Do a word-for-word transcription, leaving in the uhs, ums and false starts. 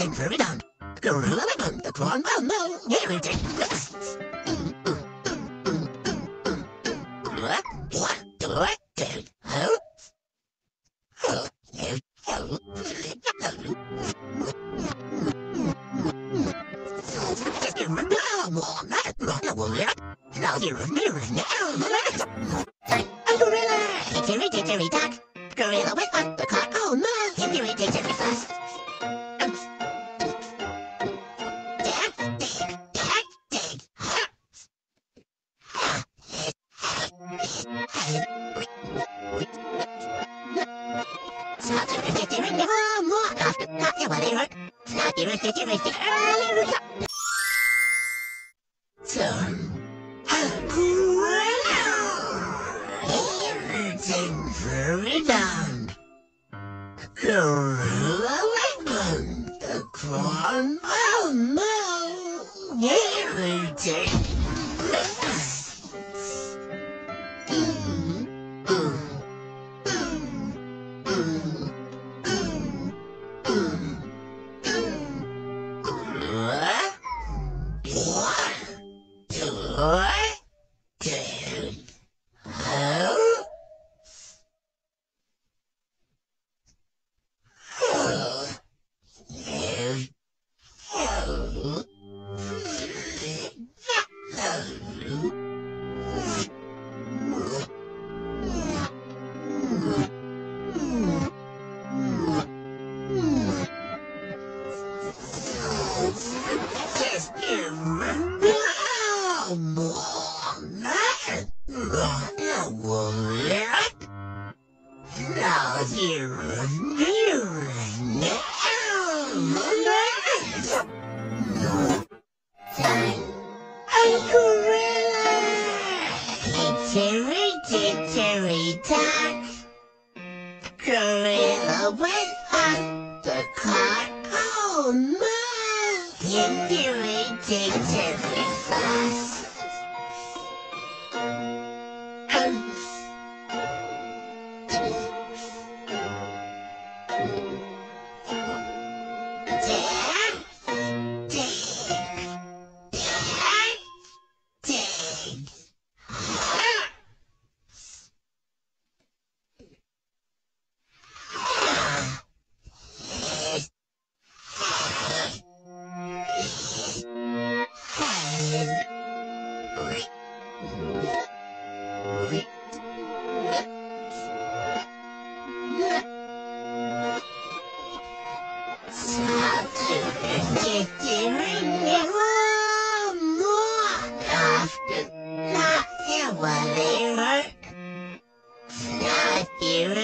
everything very down. Gorilla the prawn well no everything. What? What? What? Huh? Oh, oh, oh. Now you're a mirror now. A gorilla! Hickory dickory dock. Gorilla went up the clock. Oh no! Hickory dickory fast. Dag, dig, dag, dig. Snotty dickory never more after not your whatever. Snotty dickory dickory. Turn. Everything very down. Gorilla Legend, the prawn well no everything. What? Dude. Huh? Oh. You. Oh. Just remember. Now you're a mirror now. A gorilla. Hickory dickory dock. Gorilla went up the clock. Oh no! Hickory dickory fast. Whatever. Not here